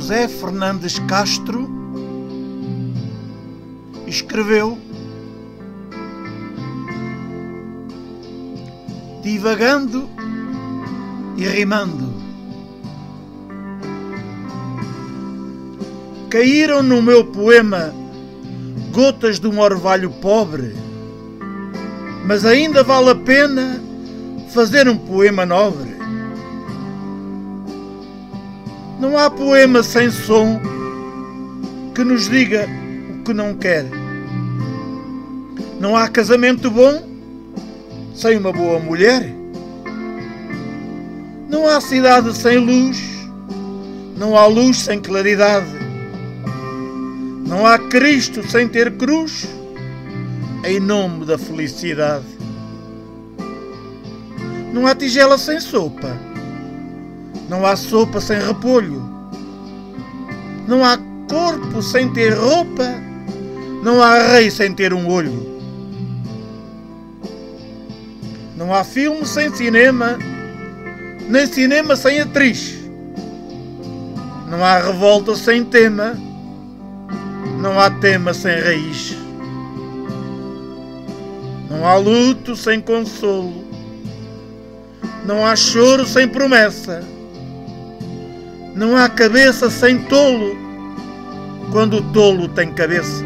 José Fernandes Castro escreveu: divagando e rimando. Caíram no meu poema gotas de um orvalho pobre, mas ainda vale a pena fazer um poema nobre. Não há poema sem som que nos diga o que não quer. Não há casamento bom sem uma boa mulher. Não há cidade sem luz, não há luz sem claridade. Não há Cristo sem ter cruz, em nome da felicidade. Não há tigela sem sopa, não há sopa sem repolho. Não há corpo sem ter roupa, não há rei sem ter um olho. Não há filme sem cinema, nem cinema sem atriz. Não há revolta sem tema, não há tema sem raiz. Não há luto sem consolo, não há choro sem promessa. Não há cabeça sem tolo, quando o tolo tem cabeça.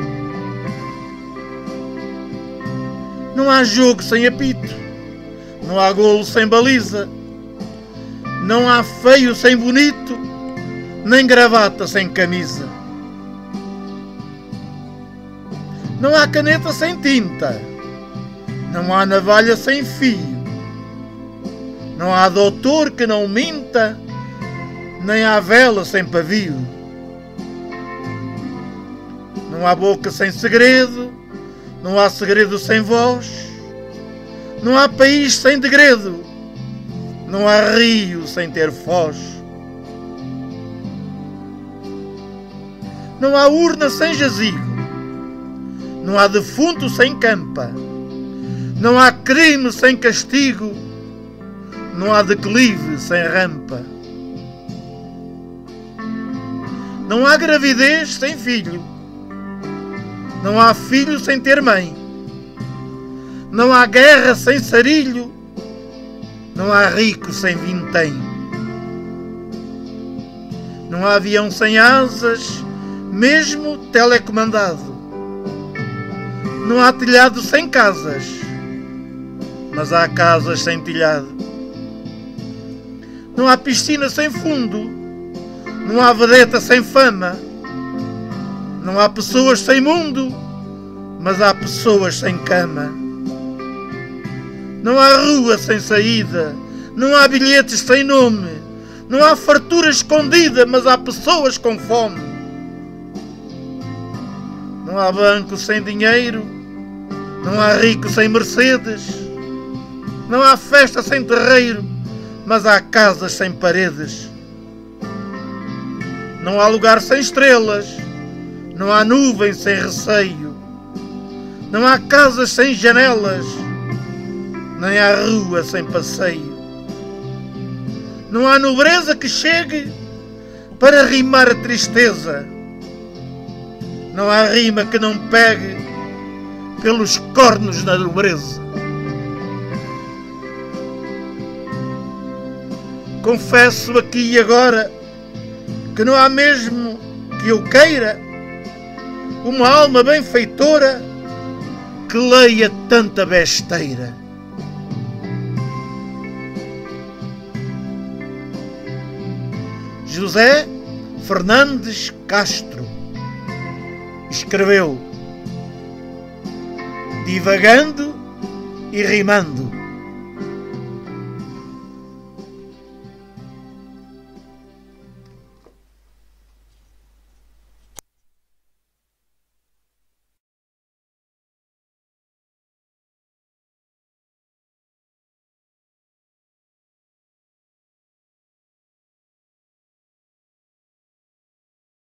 Não há jogo sem apito, não há golo sem baliza. Não há feio sem bonito, nem gravata sem camisa. Não há caneta sem tinta, não há navalha sem fio. Não há doutor que não minta, nem há vela sem pavio. Não há boca sem segredo, não há segredo sem voz. Não há país sem degredo, não há rio sem ter foz. Não há urna sem jazigo, não há defunto sem campa. Não há crime sem castigo, não há declive sem rampa. Não há gravidez sem filho, não há filho sem ter mãe. Não há guerra sem sarilho, não há rico sem vintém. Não há avião sem asas, mesmo telecomandado. Não há telhado sem casas, mas há casas sem telhado. Não há piscina sem fundo, não há vedeta sem fama. Não há pessoas sem mundo, mas há pessoas sem cama. Não há rua sem saída, não há bilhetes sem nome. Não há fartura escondida, mas há pessoas com fome. Não há banco sem dinheiro, não há rico sem Mercedes. Não há festa sem terreiro, mas há casas sem paredes. Não há lugar sem estrelas, não há nuvem sem receio. Não há casas sem janelas, nem há rua sem passeio. Não há nobreza que chegue para rimar a tristeza. Não há rima que não pegue pelos cornos na nobreza. Confesso aqui e agora que não há mesmo que eu queira uma alma benfeitora que leia tanta besteira. José Fernandes Castro escreveu: divagando e rimando.